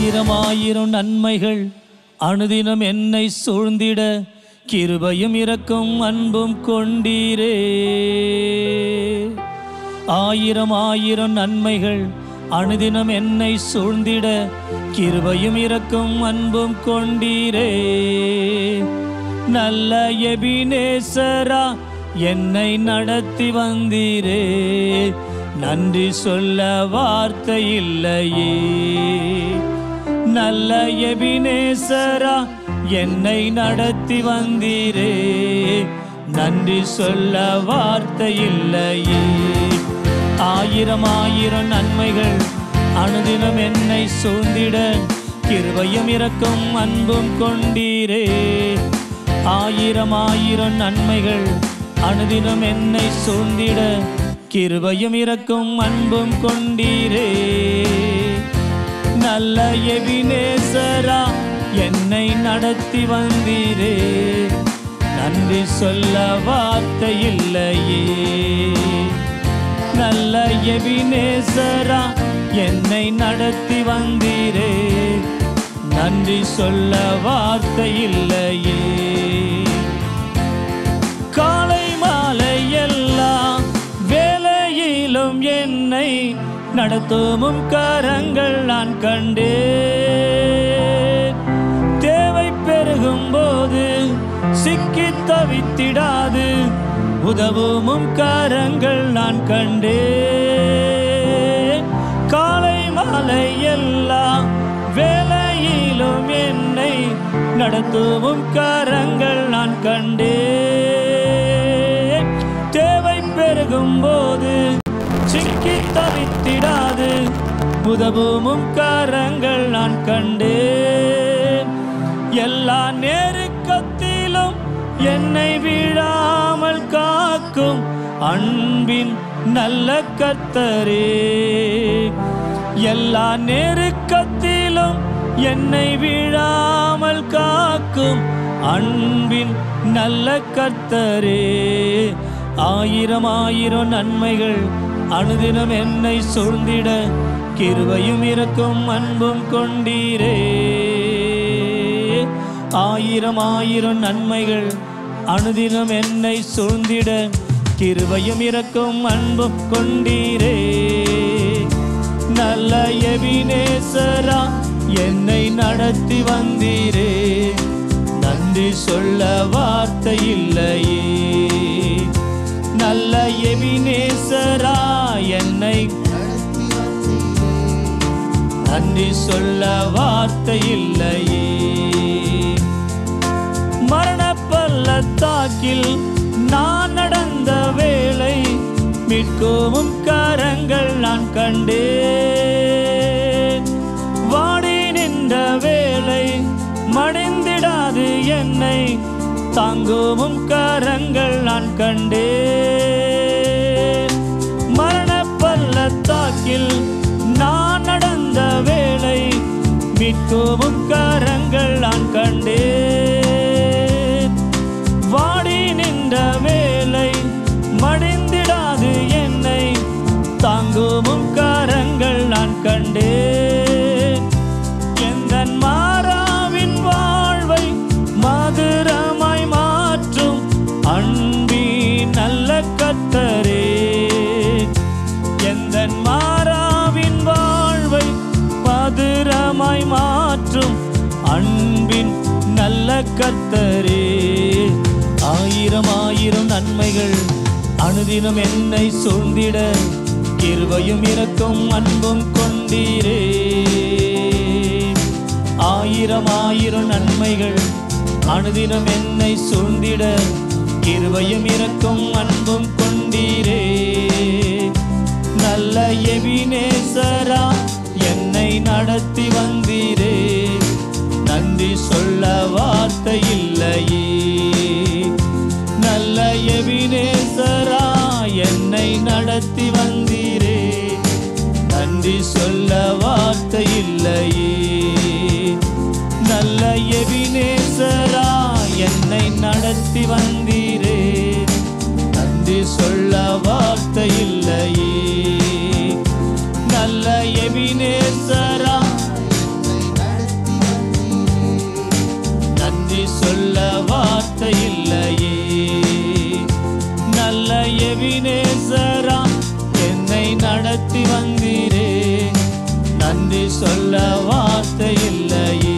ஆயிரம் ஆயிரம் நன்மைகள் அனுதினம் என்னை சூழ்ந்திட கிருபையும் இரக்கும் அன்பும் கொண்டீரே. ஆயிரம் ஆயிரம் நன்மைகள் அனுதினம் என்னை சூழ்ந்திட கிருபையும் இரக்கும் அன்பும் கொண்டீரே. நல்ல எபினேசரா என்னை நடத்தி வந்தீரே. நன்றி சொல்ல வார்த்தை இல்லையே. நல்ல எபினேசரா என்னை நடத்தி வந்தீரே. நன்றி சொல்ல வார்த்தை இல்லையே. ஆயிரம் ஆயிரம் நன்மைகள் அனுதினம் என்னை சூழ்ந்திட கிருபையும் இரக்கும் அன்பும் கொண்டீரே. ஆயிரம் ஆயிரம் நன்மைகள் அனுதினம் என்னை சூழ்ந்திட கிருபையும் இரக்கும் அன்பும் கொண்டீரே. நல்ல எபினேசரா என்னை நடத்தி வந்தீரே. நன்றி சொல்ல வார்த்தை இல்லையே. நல்ல எபினேசரா என்னை நடத்தி வந்தீரே. நன்றி சொல்ல வார்த்தை இல்லையே. காலை மாலை எல்லாம் வேலையிலும் என்னை நடத்தும் கரங்கள் நான் கண்டேன். தேவை பெருகும் போது சிக்கி தவித்திடாது உதவும் கரங்கள் நான் கண்டேன். காலை மாலை எல்லாம் வேலையிலும் என்னை நடத்தும் கரங்கள் நான் கண்டேன். தேவை பெருகும் போது சிக்கி தவித்திடாது உதவும் கரங்கள் நான் கண்டேன். எல்லா நெருக்கத்திலும் என்னை விழாமல் காக்கும் அன்பின் நல்ல கர்த்தரே. எல்லா நெருக்கத்திலும் என்னை விழாமல் காக்கும் அன்பின் நல்ல கர்த்தரே. ஆயிரம் ஆயிரம் நன்மைகள் அனுதினம் என்னை சூழ்ந்திட கிருபையும் இரக்கும் அன்பும் கொண்டீரே. ஆயிரம் ஆயிரம் நன்மைகள் அனுதினம் என்னை சூழ்ந்திட கிருபையும் இரக்கும் அன்பும் கொண்டீரே. நல்ல எபினேசரா என்னை நடத்தி வந்தீரே. நன்றி சொல்ல வார்த்தை இல்லையே. நல்ல எபினேசரா என்னை நன்றி சொல்ல வார்த்தை இல்லையே. மரண பள்ளத்தாக்கில் நான் நடந்த வேளை மீட்கவும் கரங்கள் நான் கண்டேன். வாடி நின்ற வேளை மடிந்திடாது என்னை தாங்கவும் கரங்கள் நான் கண்டேன். மரண பள்ளத்தாக்கில் நான் நடந்த வேளை மீட்கவும் கரங்கள் நான் கண்டேன். வாடி நின்ற வேளை மடிந்திடாது என்னை தாங்கவும் கரங்கள் நான் கண்டேன். எந்தன் மாறாவின் வாழ்வை மதுரமாய் மாற்றும் அன்பின் நல்ல கர்த்தரே. எந்தன் மாறாவின் வாழ்வை மதுரமாய் மாற்றும் அன்பின் நல்ல கர்த்தரே. ஆயிரம் ஆயிரம் நன்மைகள் அனுதினம் என்னை சூழ்ந்திட கிருபையும் இரக்கும் அன்பும் கொண்டீரே. ஆயிரம் ஆயிரம் நன்மைகள் அனுதினம் என்னை சூழ்ந்திட கிருபையும் இரக்கும் அன்பும் கொண்டீரே. நல்ல எபினேசரா என்னை நடத்தி வந்தீரே. நன்றி சொல்ல வார்த்தை இல்லையே. நல்ல எபினேசரா என்னை நடத்தி வந்தீரே. நன்றி சொல்ல வார்த்தை இல்லையே. நல்ல எபினேசரா என்னை நடத்தி வந்தீரே. நன்றி சொல்ல வார்த்தை இல்லையே. நல்ல எபினேசரா நடத்தி வந்தீரே, நன்றி சொல்ல வார்த்தை இல்லையே.